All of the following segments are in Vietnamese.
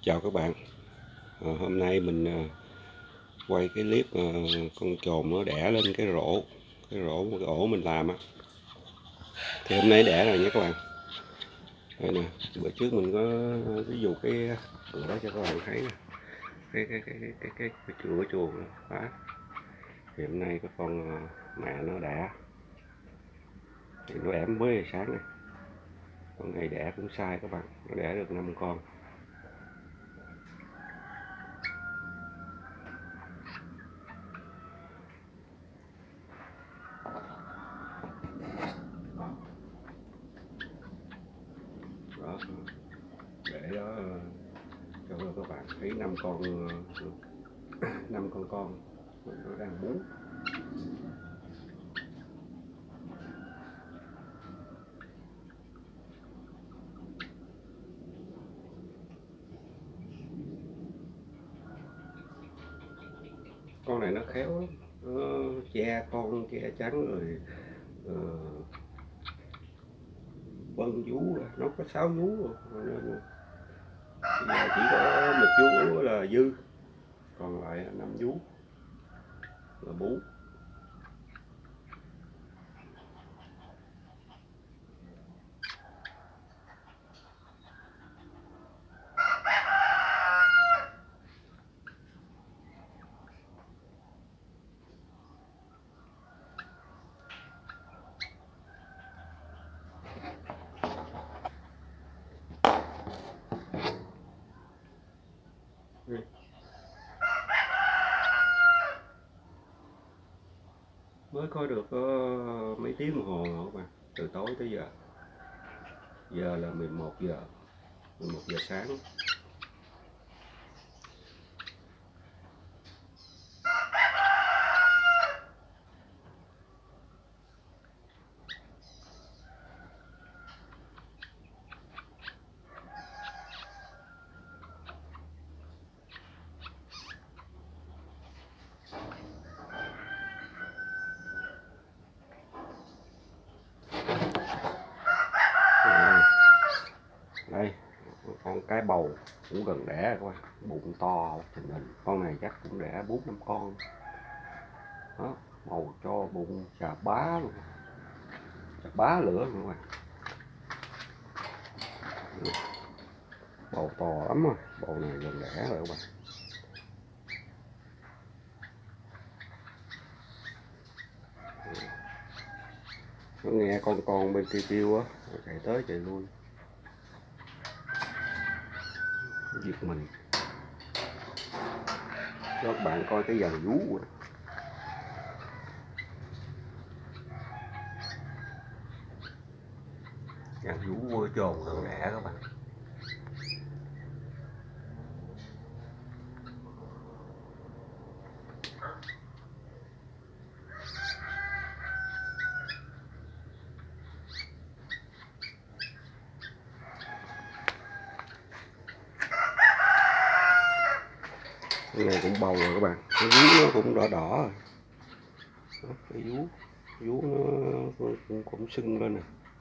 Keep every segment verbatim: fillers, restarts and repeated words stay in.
Chào các bạn. à, Hôm nay mình à, quay cái clip à, con chồn nó đẻ lên cái rổ cái rổ cái ổ mình làm á. Thì hôm nay đẻ rồi nhé các bạn. Đây nè, bữa trước mình có ví dụ cái cửa đó cho các bạn thấy nè, cái cái cái cái cái cái, cái chuồng chuồng đó. Thì hôm nay cái con à, mẹ nó đẻ, thì nó đẻ mới giờ sáng này. Con này đẻ cũng sai các bạn, nó đẻ được năm con. Đó, để đó cho các bạn thấy năm con năm con con nó đang bú. Con này nó khéo lắm, nó che con che trắng rồi uh, bân vú, nó có sáu vú rồi. Nên giờ chỉ có một vú là dư, còn lại năm vú là bú. Mới coi được uh, mấy tiếng đồng hồ rồi các bạn, từ tối tới giờ. Giờ là mười một giờ mười một giờ sáng. Đây, con cái bầu cũng gần đẻ các bạn, bụng to trình hình. Con này chắc cũng đẻ bốn năm con đó, bầu cho bụng chà bá luôn, chà bá lửa luôn các bạn. Bầu to lắm rồi, bầu này gần đẻ rồi các bạn. Nó nghe con con bên kia kêu á, chạy tới chạy lui giật mình. Cho các bạn coi cái dàn vú rồi. Dàn vú vua chồn gần đẻ các bạn. Cái này cũng bầu rồi các bạn, cái vú nó cũng đỏ đỏ rồi. Đó, cái vú vú nó cũng, cũng sưng lên nè,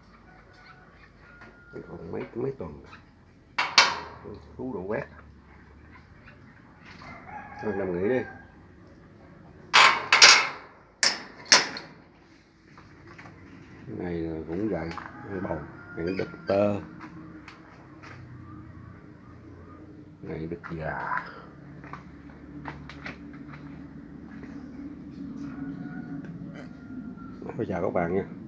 còn mấy mấy tuần vú độ quét. Thôi nằm nghỉ đi. Cái này cũng vậy, bầu này đực tơ, này đực già. Chào các bạn nha.